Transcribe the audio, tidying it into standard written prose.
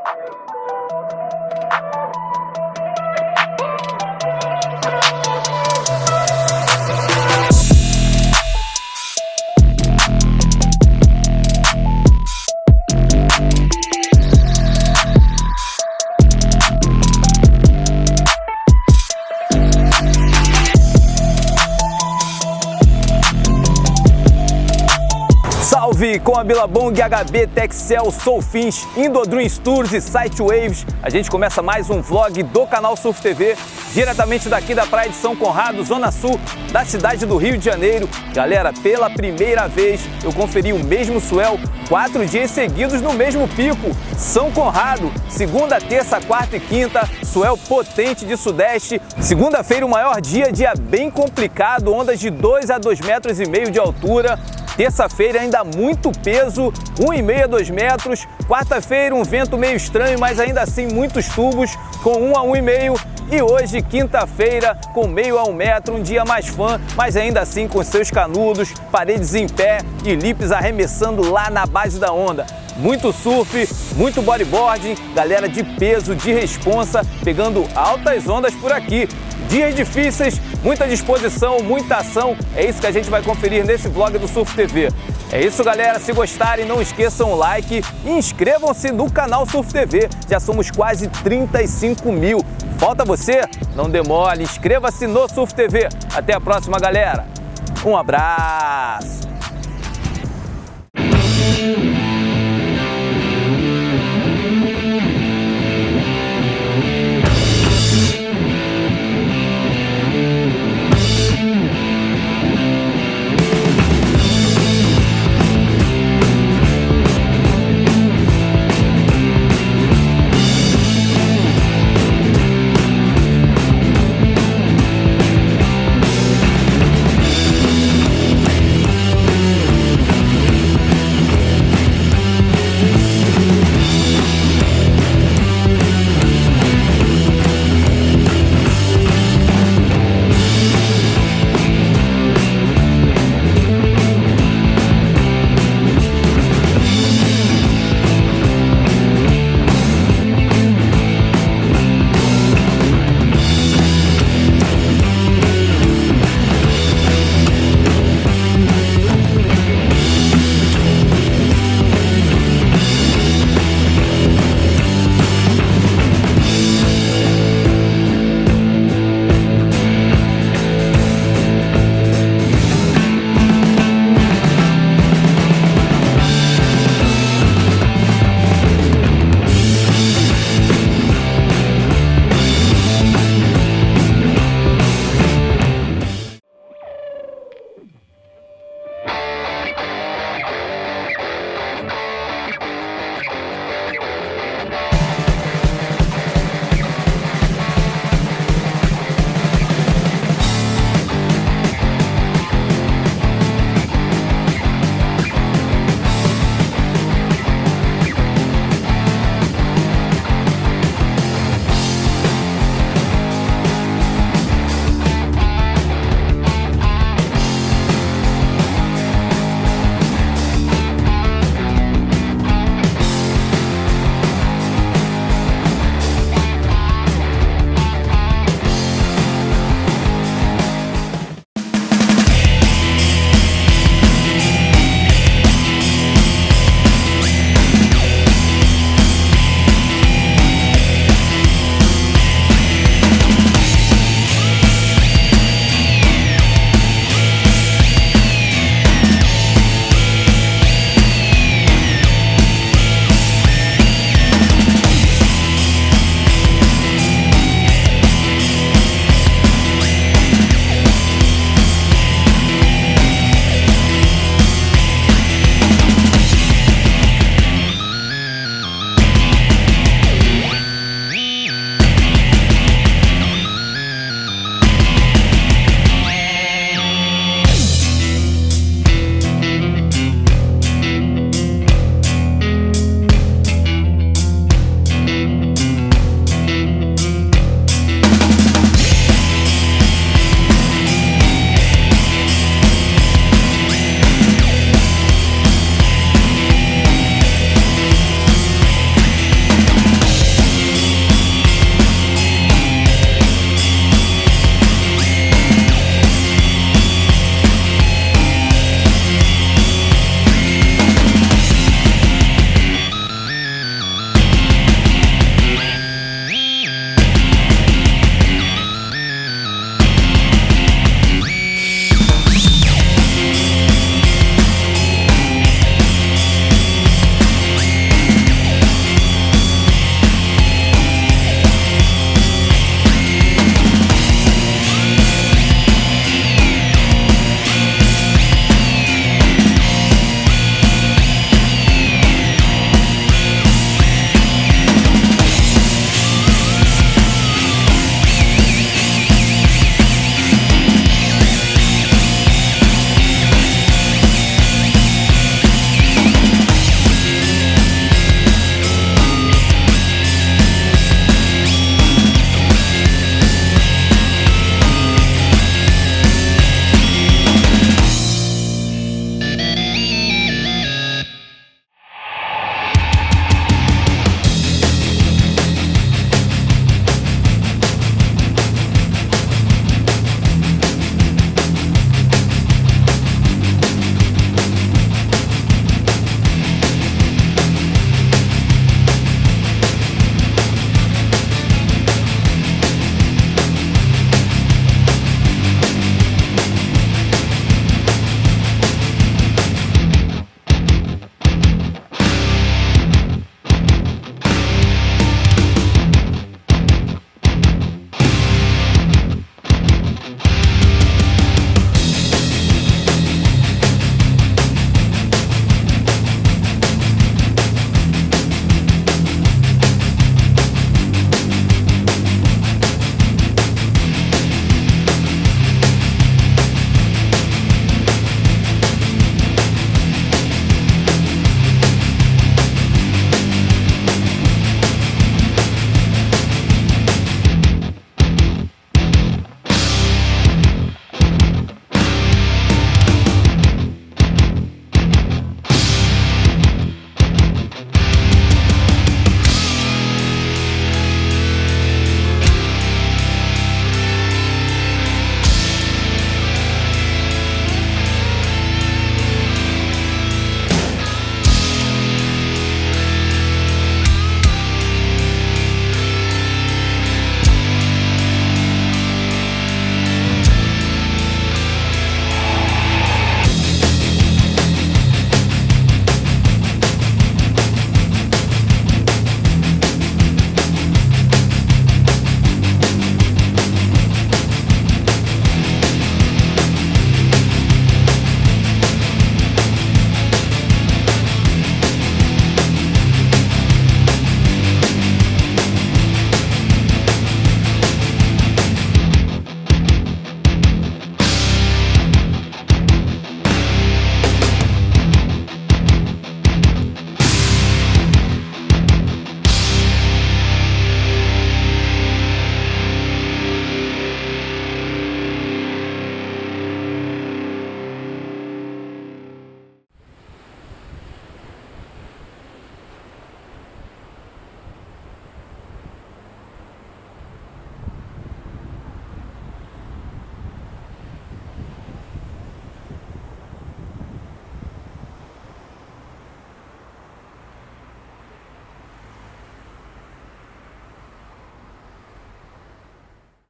Salve! Com a Bilabong, HB Texel, Soulfins, Indodreams Tours e Site Waves, a gente começa mais um vlog do canal Surfe TV, diretamente daqui da praia de São Conrado, zona sul da cidade do Rio de Janeiro. Galera, pela primeira vez eu conferi o mesmo swell 4 dias seguidos no mesmo pico, São Conrado, segunda, terça, quarta e quinta, swell potente de sudeste. Segunda-feira o maior dia bem complicado, ondas de 2 a 2,5 metros de altura. Terça-feira ainda muito peso, 1,5 a 2 metros. Quarta-feira um vento meio estranho, mas ainda assim muitos tubos, com 1 a 1,5. E hoje, quinta-feira, com meio a 1 metro, um dia mais fã, mas ainda assim com seus canudos, paredes em pé e lips arremessando lá na base da onda. Muito surf, muito bodyboarding, galera de peso, de responsa, pegando altas ondas por aqui. Dias difíceis, muita disposição, muita ação, é isso que a gente vai conferir nesse vlog do Surfe TV. É isso, galera, se gostarem não esqueçam o like e inscrevam-se no canal Surfe TV, já somos quase 35 mil. Falta você? Não demore, inscreva-se no Surfe TV. Até a próxima, galera. Um abraço!